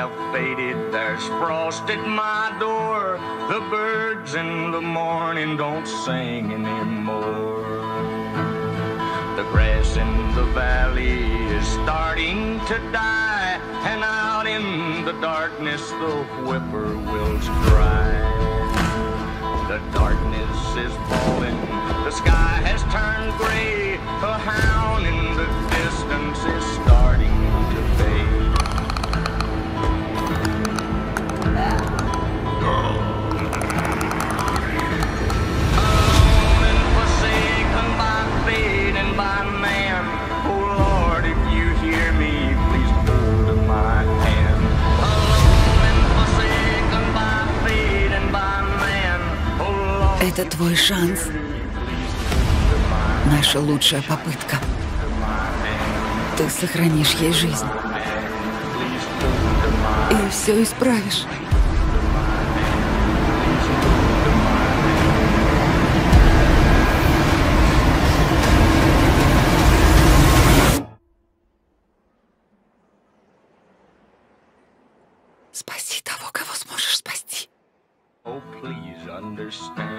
have faded, there's frost at my door. The birds in the morning don't sing anymore. The grass in the valley is starting to die, and out in the darkness the whippoorwills cry. The darkness is falling, the sky has turned gray. A hound in the distance is starting to fade. Alone and forsaken by fate and by man. Oh Lord, if you hear me, please hold my hand. Alone and forsaken by fate and by man. Oh Lord. Это твой шанс. Наша лучшая попытка. Ты сохранишь ей жизнь. И все исправишь. Спаси того, кого сможешь спасти. Oh, please understand.